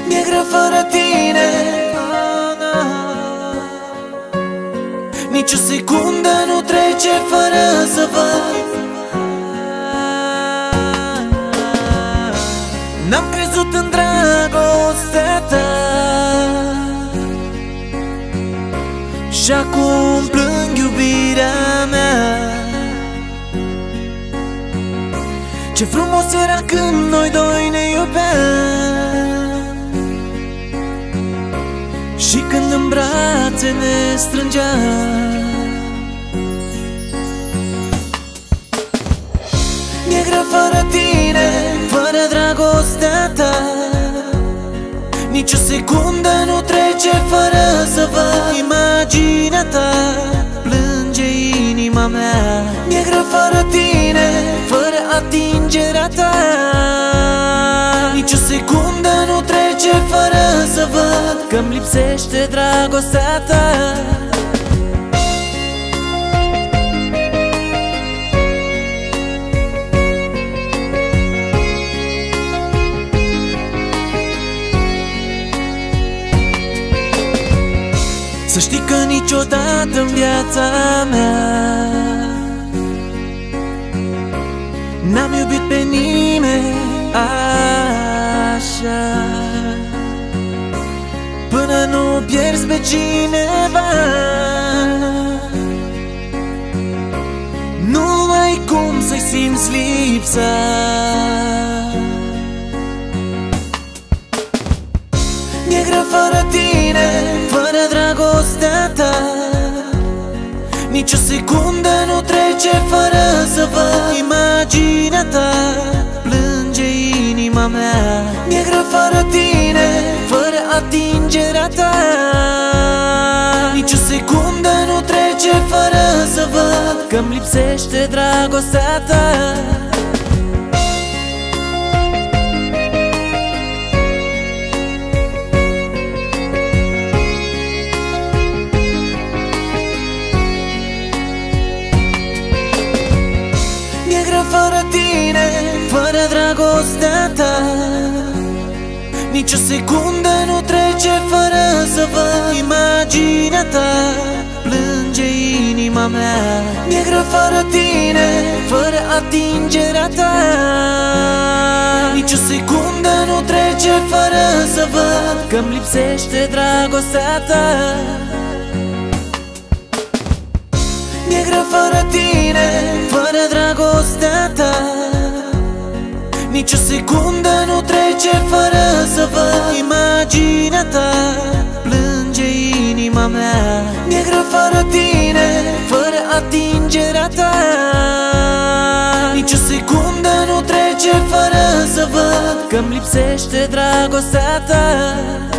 Mi-e greu fără tine, nici o secundă nu trece fără să văd. N-am crezut în dragostea ta și acum plâng iubirea mea. Ce frumos era când noi doi ne iubeam și când în brațe ne strângeam. Mi-e greu fără tine, fără dragostea ta, nici o secundă nu trece fără să văd. Imaginea ta plânge inima mea. Mi-e greu fără tine, fără atingerea ta, nici o secundă nu trece fără să văd că-mi lipsește dragostea ta. Să știi că niciodată în viața mea n-am iubit pe nimeni așa, până nu pierzi pe cineva. Nu ai cum să-i simți lipsa. Mi-e greu fără tine, fără dragostea ta, nici o secundă nu trece fără să văd. Imaginea ta plânge inima mea. Mi-e greu fără tine, fără atingerea ta, nici o secundă nu trece fără să văd că-mi lipsește dragostea ta. Fără tine, fără dragostea ta, nici o secundă nu trece fără să văd. Imaginea ta plânge inima mea. Mi-e greu fără tine, fără atingerea ta, nici o secundă nu trece fără să văd că-mi lipsește dragostea ta. Mi-e greu fără tine, fără dragostea ta, nici o secundă nu trece fără să văd. Imaginea ta plânge inima mea. Mi-e greu fără tine, fără atingerea ta, nici o secundă nu trece fără să văd că-mi lipsește dragostea ta.